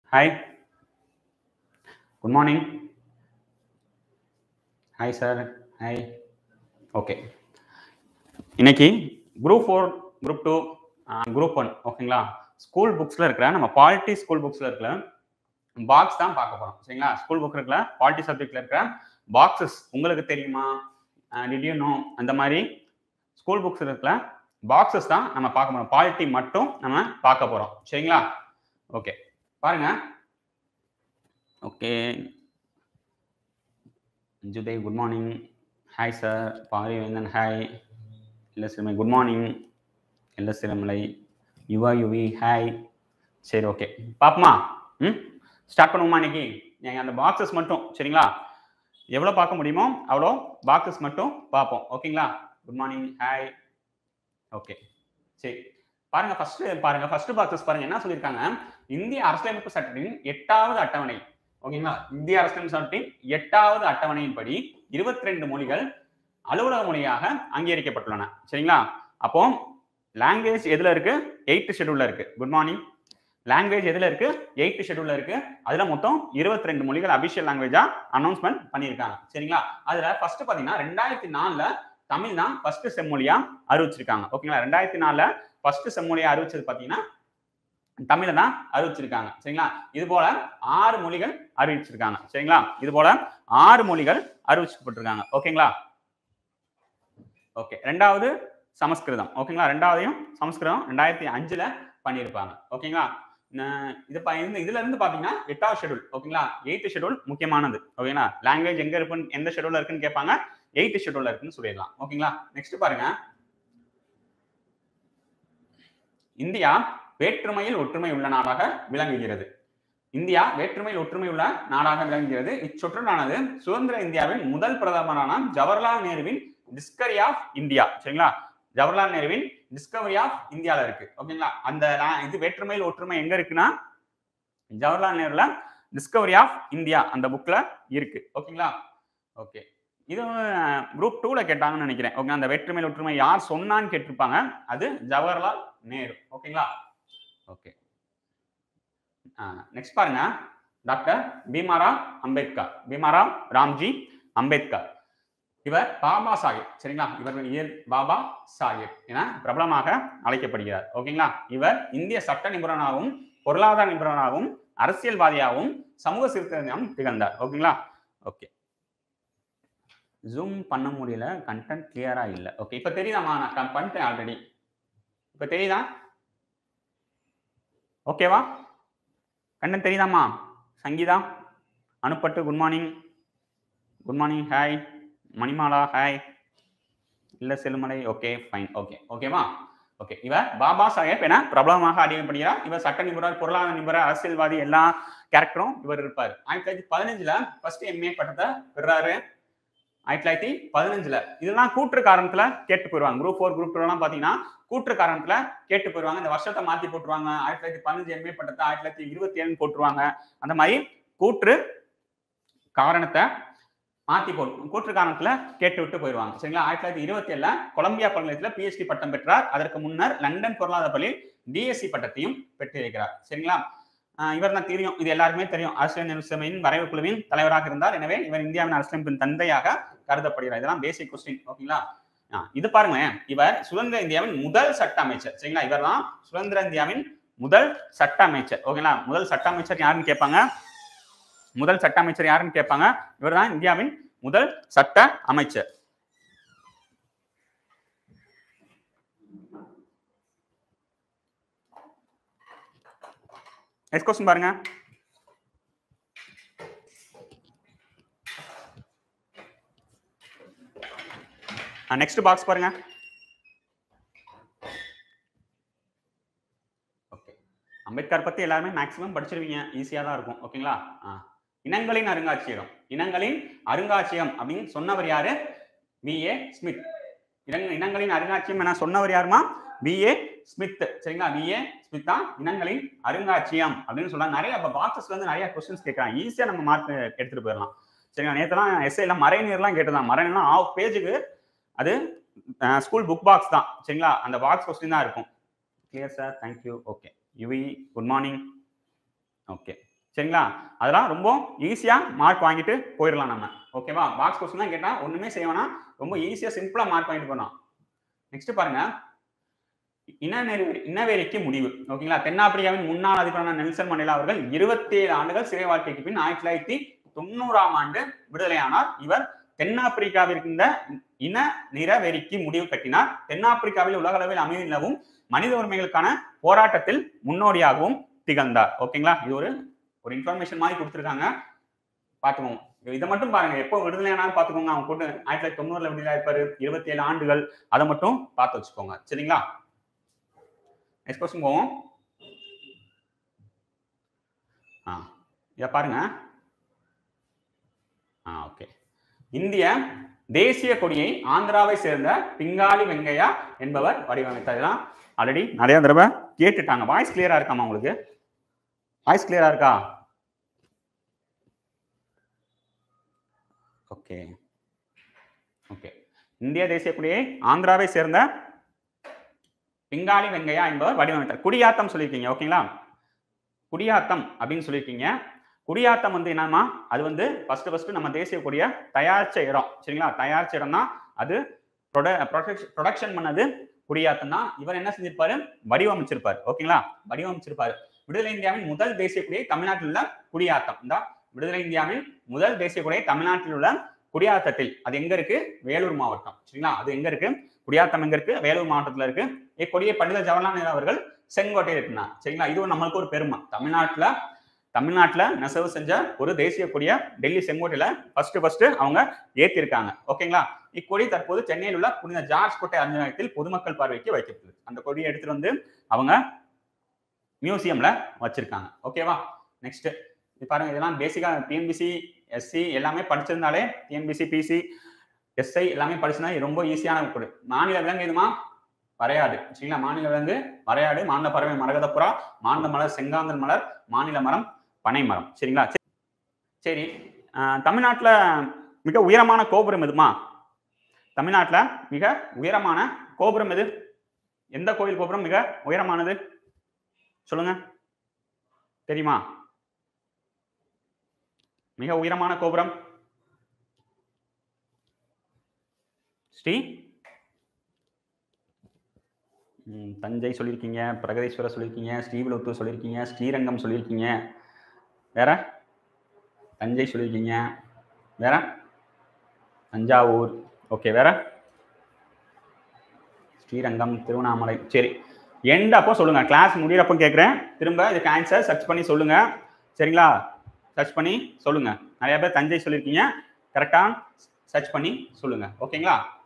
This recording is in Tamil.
Hi, good morning. Hi, sir. Hi. Okay. இன்னைக்கு குரூப் 4, குரூப் 2, குரூப் 1 ஓகேங்களா? ஸ்கூல் புக்ஸ்ல இருக்கிற நம்ம பாலிட்டி ஸ்கூல் புக்ஸ்ல இருக்கிற பாக்ஸ் தான் பார்க்க போறோம். சரிங்களா? ஸ்கூல் புக்ல இருக்கிற பாலிட்டி சப்ஜெக்ட்ல இருக்கிற பாக்ஸஸ் உங்களுக்கு தெரியுமா? Did you know? அந்த மாதிரி ஸ்கூல் புக்ஸ்ல இருக்கிற பாக்ஸஸ் தான் நம்ம பார்க்க போறோம். பாலிட்டி மட்டும் நம்ம பார்க்க போறோம். சரிங்களா? ஓகே. பாருங்க. Okay. Juday, good morning. Hi, sir. Parivendan, hi. Illasirmai, good morning. Illasirmalai, Yuva, Yuvi, hi. சரி ஓகே பாப்பமா ஸ்டார்ட் பண்ணுவோமா இன்னைக்கு நீங்கள் அந்த பாக்ஸஸ் மட்டும் சரிங்களா எவ்வளோ பார்க்க முடியுமோ அவ்வளோ பாக்ஸஸ் மட்டும் பார்ப்போம் ஓகேங்களா குட் மார்னிங் ஹாய் ஓகே சரி பாருங்க ஃபர்ஸ்ட் பாக்ஸஸ் பாருங்க என்ன சொல்லியிருக்காங்க இந்திய அரசியலமைப்பு சட்டத்தின் 8வது அட்டவணை ஓகேங்களா இந்திய அரசியலமைப்பு சட்டத்தின் 8வது அட்டவணையின்படி 22 மொழிகள் அலுவலக மொழியாக அங்கீகரிக்கப்பட்டுள்ளன சரிங்களா அப்போ லாங்குவேஜ் எதுல இருக்கு 8th ஷெட்யூல்ல இருக்கு குட் மார்னிங் லாங்குவேஜ் எதுல இருக்கு 8th ஷெட்யூல்ல இருக்கு அதுல மொத்தம் 22 மொழிகள் அபிஷியல் லாங்குவேஜா அனௌன்ஸ்மெண்ட் பண்ணியிருக்காங்க சரிங்களா அதுல ஃபர்ஸ்ட் பாத்தீங்கன்னா 2004ல தமிழ் தான் ஃபர்ஸ்ட் செம்மொழியா அறிவிச்சிருக்காங்க ஓகேங்களா 2004ல ஃபர்ஸ்ட் செம்மொழியா அறிவிச்சது பாத்தீங்கன்னா தமிழை தான் அறிவிச்சிருக்காங்க சரிங்களா இது போல 6 மொழிகள் அறிவிச்சிருக்காங்க சரிங்களா இது போல 6 மொழிகள் அறிவிக்கப்பட்டிருக்காங்க ஓகேங்களா ஓகே ரெண்டாவது சமஸ்கிருதம் ஓகேங்களா ரெண்டாவதையும் சமஸ்கிருதம் 2005ல பண்ணியிருப்பாங்க ஓகேங்களா இதுல இருந்து பாத்தீங்கன்னா 8வது ஷெட்யூல் ஓகேங்களா 8th ஷெட்யூல் முக்கியமானது ஓகேங்களா லாங்குவேஜ் எங்க இருக்குன்னு எந்த ஷெட்யூல்ல இருக்குன்னு கேட்பாங்க 8th ஷெட்யூல்ல இருக்குன்னு சொல்லிடலாம் ஓகேங்களா நெக்ஸ்ட் பாருங்க இந்தியா வேற்றுமையில் ஒற்றுமை உள்ள நாடாக விளங்குகிறது இந்தியா வேற்றுமையில் ஒற்றுமை உள்ள நாடாக விளங்குகிறது இச்சொற்றலானது சுதந்திர இந்தியாவின் முதல் பிரதமரான ஜவஹர்லால் நேருவின் டிஸ்கவரி ஆஃப் இந்தியா சரிங்களா ஜவஹர்லால் நேருவின் டிஸ்கவரி ஆஃப் இந்தியால இருக்கு ஓகேங்களா அந்த இது வேற்றுமையில் ஒற்றுமை எங்க இருக்குன்னா ஜவஹர்லால் நேருல டிஸ்கவரி ஆஃப் இந்தியா அந்த புக்ல இருக்கு ஓகேங்களா ஓகே இது குரூப் 2ல கேட்டாங்கன்னு நினைக்கிறேன் ஓகே அந்த வேற்றுமையில் ஒற்றுமை யார் சொன்னான்னு கேட்டிருப்பாங்க அது ஜவஹர்லால் நேரு ஓகேங்களா ஓகே நெக்ஸ்ட் பாருங்க டாக்டர் பீமாராவ் அம்பேத்கர் பீமாராவ் ராம்ஜி அம்பேத்கர் இவர் பாபா சாஹிப் சரிங்களா இவர் பாபா சாஹிப் என பிரபலமாக அழைக்கப்படுகிறார் ஓகேங்களா இவர் இந்திய சட்ட நிபுணராகவும் பொருளாதார நிபுணராகவும் அரசியல்வாதியாகவும் சமூக சீர்திருத்தம் திகழ்ந்தார் ஓகேங்களா ஓகே ஜூம் பண்ண முடியல கண்டென்ட் கிளியரா இல்ல ஓகே இப்ப தெரியுதாமா நான் பண்ணிட்டேன் ஆல்ரெடி இப்ப தெரியுதா ஓகேவா கண்டென்ட் தெரியுதாமா சங்கீதா அனுப்பட்டு good morning hi Manimala hi இல்ல செல்மலை ஓகே ஃபைன் ஓகே ஓகேவா ஓகே இவர் பாபா சாஹேப் என பிரபலமாக அறியப்படுகிறார் இவர் சட்ட நிபுணர் பொருளாதார நிபுணர் அரசியல்வாதி எல்லா கேரக்டரும் இவர் இருப்பார் 1915ல ஃபர்ஸ்ட் எம்ஏ பட்டத்தை பெறாரு 1915ல இதெல்லாம் கூற்று காரணத்துல கேட்டு போயிருவாங்க குரூப் 4 குரூப் 2 எல்லாம் பாத்தீங்கன்னா கூற்று காரணத்துல கேட்டு போயிருவாங்க இந்த வருஷத்தை மாத்தி போட்டுருவாங்க 1915 எம்ஏ பட்டத்தை 1927 போட்டுருவாங்க அந்த மாதிரி கூற்று காரணத்தை மாத்தி போட்டு கூற்று காரணத்துல கேட்டு விட்டு போயிருவாங்க சரிங்களா 1927ல கொலம்பியா பல்கலைக்கழகத்துல PhD பட்டம் பெற்றார் அதற்கு முன்னர் லண்டன் பொருளாதார பள்ளியில் டிஎஸ்சி பட்டத்தையும் பெற்றிருக்கிறார் சரிங்களா இவர் தான் தெரியும் இது எல்லாருமே தெரியும் அரசியல் சபையின் வரைவு குழுவின் தலைவராக இருந்தார் எனவே இவர் இந்தியாவின் அரசியலமைப்பின் தந்தையாக கருதப்படுகிறார் இதெல்லாம் பேசிக் கொஸ்டின் ஓகேங்களா இது பாருங்க இவர் சுதந்திர இந்தியாவின் முதல் சட்ட அமைச்சர் சரிங்களா இவர் தான் சுதந்திர இந்தியாவின் முதல் சட்ட அமைச்சர் ஓகேங்களா முதல் சட்ட அமைச்சர் யாருன்னு கேட்பாங்க முதல் சட்ட அமைச்சர் யாருன்னு கேட்பாங்க இவர் தான் இந்தியாவின் முதல் சட்ட அமைச்சர் நெக்ஸ்ட் क्वेश्चन பாருங்க நெக்ஸ்ட் பாக்ஸ் பாருங்க ஓகே அம்பேத்கர் பத்தி எல்லாருமே மேக்ஸிமம் படிச்சிருவீங்க ஈஸியா தான் இருக்கும் ஓகேங்களா இனங்களின் அருங்காட்சியகம் அப்படின்னு சொன்னவர் யாரு B.A. ஸ்மித் இனங்களின் அருங்காட்சியகம் என சொன்னவர் யாருமா B.A. ஸ்மித் சரிங்களா B.A. ஸ்மித் தான் இனங்களின் அருங்காட்சியகம் அப்படின்னு சொல்றாங்க நிறைய பாக்ஸஸ்ல இருந்து நிறைய கொஸ்டின்ஸ் கேட்கறாங்க ஈஸியா நம்ம மார்க் எடுத்துட்டு போயிடலாம் சரிங்களா நேற்றுலாம் எஸ்ஏ எல்லாம் மறைநீர்லாம் கேட்டுதான் மறைநீர்லாம் ஆஃப் பேஜுக்கு அது ஸ்கூல் புக் பாக்ஸ் தான் சரிங்களா அந்த பாக்ஸ் கொஸ்டின் தான் இருக்கும் clear sir thank you okay Yuvi good morning okay சரிங்களா? அதெல்லாம் ரொம்ப ஈஸியா மார்க் வாங்கிட்டு போயிடலாம் நம்ம. ஓகேவா? பாக்ஸ் கொஸ்டின் தான் கேட்டா ஒண்ணுமே செய்ய வேணாம். ரொம்ப ஈஸியா சிம்பிளா மார்க் வாங்கிட்டு போலாம். நெக்ஸ்ட் பாருங்க. இனவெறிக்கு முடிவு. ஓகேங்களா? தென்னாப்பிரிக்காவின் முன்னாள் அதிபரான நெல்சன் மண்டேலா அவர்கள் 27 ஆண்டுகள் சிறை வாழ்க்கைக்கு பின் 1990ஆம் ஆண்டு விடுதலையானார். இவர் தென்னாப்பிரிக்காவிற்கு இந்த இன நிறவெறிக்கு முடிவு கட்டினார். தென்னாப்பிரிக்காவில் உலக அளவில் அமைதி நிலவும் மனித உரிமைகளுக்கான போராட்டத்தில் முன்னோடியாகவும் திகழ்ந்தார். ஓகேங்களா? இது ஒரு இன்ஃபர்மேஷன் மாதிரி கொடுத்துருக்காங்க, பாத்துக்கோங்க. இதை மட்டும் பாருங்க, எப்போ விடுதலையானாலும் பாத்துக்கோங்க. அவங்க போட்டு 1990ல விடுதலை இருப்பாரு, 27 ஆண்டுகள், அதை மட்டும் பார்த்து வச்சுக்கோங்க. சரிங்களா? நெக்ஸ்ட் क्वेश्चन போவோம். இதை பாருங்க. ஓகே. இந்திய தேசிய கொடியை ஆந்திராவை சேர்ந்த பிங்காலி வெங்கையா என்பவர் வடிவமைத்தார். இதெல்லாம் ஆல்ரெடி நிறைய தடவை கேட்டுட்டாங்க. வாய்ஸ் கிளியரா இருக்காமா உங்களுக்கு? வாய்ஸ் கிளியரா இருக்கா? Okay okay. இந்திய தேசிய கொடியை ஆந்திராவை சேர்ந்த பிங்காலி வெங்கையா என்பவர் வடிவமைத்தார். குடியாத்தம் சொல்லியிருக்கீங்க. ஓகேங்களா? குடியாத்தம் அப்படின்னு சொல்லியிருக்கீங்க. குடியாத்தம் வந்து என்னமா, அது ஃபர்ஸ்ட் நம்ம தேசிய கொடியை தயாரிச்ச இடம். சரிங்களா? தயாரிச்ச இடம் தான் அது. ப்ரொடக்ஷன் பண்ணது குடியாத்தம் தான். இவர் என்ன செஞ்சிருப்பாரு? வடிவமைச்சிருப்பாரு. ஓகேங்களா? வடிவமைச்சிருப்பாரு. விடுதலை இந்தியாவின் முதல் தேசிய கொடியை தமிழ்நாட்டில் உள்ள குடியாத்தம் தான். விடுதலை இந்தியாவின் முதல் தேசிய கொடியை தமிழ்நாட்டில் உள்ள குடியாத்தத்தில், அது எங்க இருக்கு? வேலூர் மாவட்டம். சரிங்களா? அது எங்க இருக்கு? குடியாத்தம் எங்க இருக்கு? வேலூர் மாவட்டத்தில் இருக்கு. இக்கொடியை பண்டித ஜவஹர்லால் நேரு அவர்கள் செங்கோட்டையில் இருந்தார். சரிங்களா? இது நம்மளுக்கு ஒரு பெருமை. தமிழ்நாட்டுல நெசவு செஞ்ச ஒரு தேசிய கொடியை டெல்லி செங்கோட்டையில ஃபர்ஸ்ட் அவங்க ஏத்திருக்காங்க. ஓகேங்களா? இக்கொடி தற்போது சென்னையில் உள்ள புனித ஜார்ஜ் கோட்டை அஞ்சலகத்தில் பொதுமக்கள் பார்வைக்கு வைக்கப்பட்டது. அந்த கொடியை எடுத்துட்டு வந்து அவங்க மியூசியம்ல வச்சிருக்காங்க. ஓகேவா? நெக்ஸ்ட் பாருங்க. இதெல்லாம் பேசிக்கா டிஎன்பிசி எஸ்சி எல்லாமே படிச்சிருந்தாலே, டிஎன்பிசி பிசி எஸ்ஐ எல்லாமே படிச்சிருந்தா ரொம்ப ஈஸியான கொடி. மாநில விலங்கு எதுமா? வரையாடு. சரிங்களா? மாநில விலங்கு வரையாடு. மாநில பறவை மரகதப்புறா. மாநில மலர் செங்காந்தல் மலர். மாநில மரம் பனை மரம். சரிங்களா? சரி. தமிழ்நாட்டுல மிக உயரமான கோபுரம் எதுமா? தமிழ்நாட்டுல மிக உயரமான கோபுரம் எது? எந்த கோயில் கோபுரம் மிக உயரமானது? சொல்லுங்க, தெரியுமா? மிக உயரமான கோபுரம் ஸ்ரீ தஞ்சை சொல்லியிருக்கீங்க, பிரகதீஸ்வரர் சொல்லியிருக்கீங்க, ஸ்ரீவில்லிபுத்தூர் சொல்லியிருக்கீங்க, ஸ்ரீரங்கம் சொல்லியிருக்கீங்க, வேற தஞ்சை சொல்லியிருக்கீங்க, வேற தஞ்சாவூர். ஓகே, வேற ஸ்ரீரங்கம், திருவண்ணாமலை. சரி, எண்ட் அப்போ சொல்லுங்க. கிளாஸ் முடியறப்போ கேட்குறேன். திரும்ப இதுக்கு ஆன்சர் சர்ச் பண்ணி சொல்லுங்க. சரிங்களா? சர்ச் பண்ணி சொல்லுங்க. நிறைய பேர் தஞ்சை சொல்லியிருக்கீங்க, கரெக்டா சர்ச் பண்ணி சொல்லுங்க. ஓகேங்களா?